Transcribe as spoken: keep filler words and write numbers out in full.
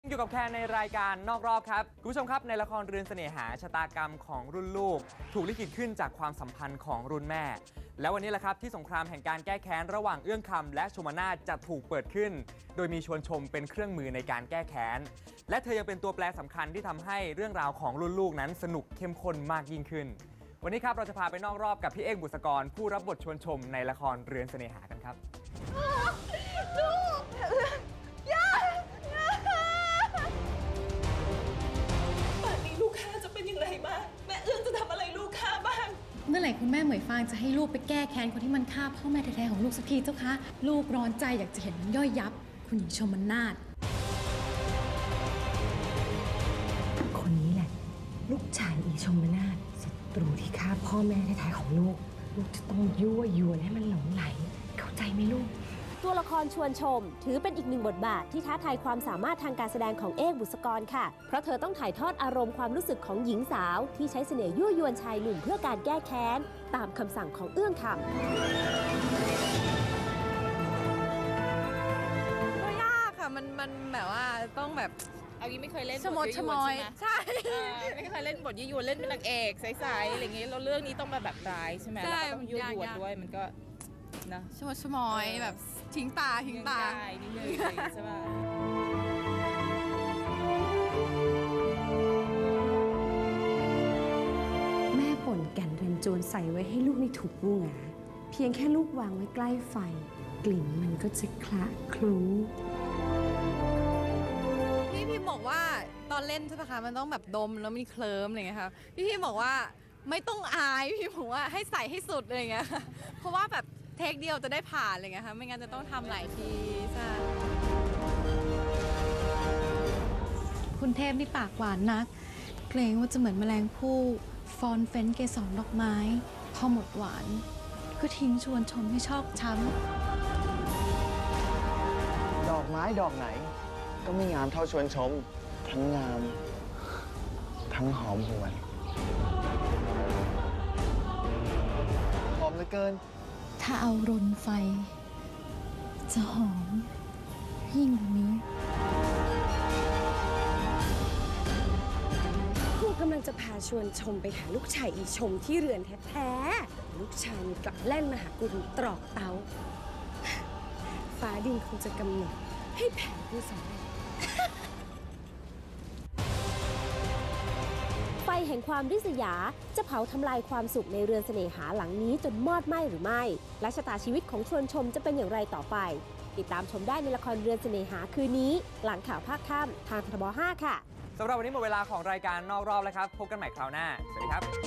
อยู่กับแคนในรายการนอกรอบครับคุณผู้ชมครับในละครเรือนเสน่หาชะตากรรมของรุ่นลูกถูกลิขิตขึ้นจากความสัมพันธ์ของรุ่นแม่แล้ววันนี้แหละครับที่สงครามแห่งการแก้แค้นระหว่างเอื้องคำและชมนาถจะถูกเปิดขึ้นโดยมีชวนชมเป็นเครื่องมือในการแก้แค้นและเธอยังเป็นตัวแปรสำคัญที่ทำให้เรื่องราวของรุ่นลูกนั้นสนุกเข้มข้นมากยิ่งขึ้นวันนี้ครับเราจะพาไปนอกรอบกับพี่เอกบุษกรผู้รับบทชวนชมในละครเรือนเสน่หากันครับลูกย่าป่านนี้ลูกข้าจะเป็นอย่างไรบ้างแม่เอื้องจะทำอะไรลูกข้าบ้างเมื่อไหร่คุณแม่เหมยฟางจะให้ลูกไปแก้แค้นคนที่มันฆ่าพ่อแม่แท้ๆของลูกสักทีเจ้าคะลูกร้อนใจอยากจะเห็นมันย่อยยับคุณหญิงชมนาถคนนี้แหละลูกชายอีชมนาถศัตรูที่ฆ่าพ่อแม่แท้ๆของลูกลูกจะต้องยั่วยวนให้มันหลงไหลเข้าใจไหมลูกตัวละครชวนชมถือเป็นอีกหนึ่งบทบาทที่ท้าทายความสามารถทางการแสดงของเอกบุษกรค่ะเพราะเธอต้องถ่ายทอดอารมณ์ความรู้สึกของหญิงสาวที่ใช้เสน่ห์ยั่วยวนชายหนุ่มเพื่อการแก้แค้นตามคำสั่งของเอื้องคำก็ยากค่ะมันมันแบบว่าต้องแบบเอางี้ไม่เคยเล่นชมดชมอยใช่ไม่เคยเล่นบทยี่ยวนเล่นเป็นนางเอกใสๆอะไรอย่างเงี้ยแล้วเรื่องนี้ต้องมาแบบร้ายใช่ไหมแล้วก็ต้องยั่วยวนด้วยมันก็นะชมดชมอยแบบทิ้งตาทิ้งตานิดนึงใช่ป่ะแม่ป่นแก่นเรือนโจรใส่ไว้ให้ลูกในถุงงูหงาเพียงแค่ลูกวางไว้ใกล้ไฟกลิ่นมันก็จะคละคลุ้งพี่พี่บอกว่าตอนเล่นใช่ไหมคะมันต้องแบบดมแล้วมีเคลิ้มอะไรเงี้ยค่ะพี่พี่บอกว่าไม่ต้องอายพี่บอกว่าให้ใส่ให้สุดอะไรเงี้ยเพราะว่าแบบเทคเดียวจะได้ผ่านอะไรเงี้ยค่ะไม่งั้นจะต้องทำหลายทีใช่คุณเทพนี่ปากหวานนักเกรงว่าจะเหมือนแมลงผู้ฟอนเฟ้นเกสรดอกไม้พอหมดหวานก็ทิ้งชวนชมให้ชอกช้ำดอกไม้ดอกไหนก็ไม่งามเท่าชวนชมทั้งงามทั้งหอมหวนหอมเหลือเกินถ้าเอารนไฟจะหอมยิ่งกว่านี้ผู้กำลังจะพาชวนชมไปหาลูกชายอีชมที่เรือนแท้ๆลูกชายมีกลับแล่นมาหากุลตรอกเตาฟ้าดินคงจะกำหนดให้แผนผู้สำเร็จไฟแห่งความริษยาจะเผาทำลายความสุขในเรือนเสน่หาหลังนี้จนมอดไหม้หรือไม่และชะตาชีวิตของชวนชมจะเป็นอย่างไรต่อไปติดตามชมได้ในละครเรือนเสน่หาคืนนี้หลังข่าวภาคค่ำทางทบห้าค่ะสำหรับวันนี้หมดเวลาของรายการนอกรอบแล้วครับพบกันใหม่คราวหน้าสวัสดีครับ